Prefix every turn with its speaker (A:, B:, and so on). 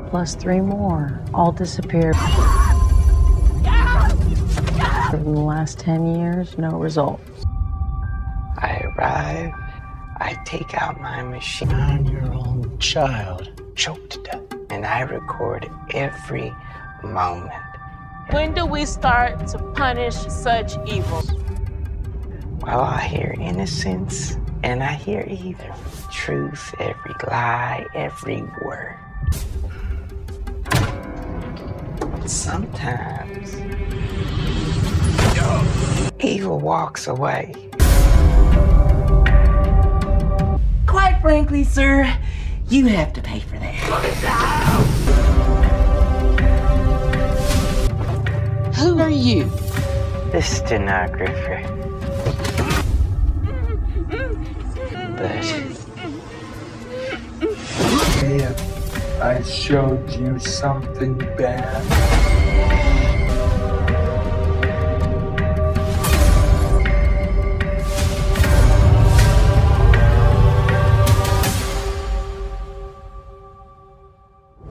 A: plus 3 more, all disappeared. In the last 10 years, no results.
B: I arrive, I take out my machine.
C: 9-year-old child choked to death.
B: And I record every moment.
D: When do we start to punish such evil?
B: Well, I hear innocence and I hear evil. Truth, every lie, every word. Sometimes evil walks away.
E: Quite frankly, sir, you have to pay for that.
D: Who are you?
B: The stenographer. But
C: If I showed you something bad,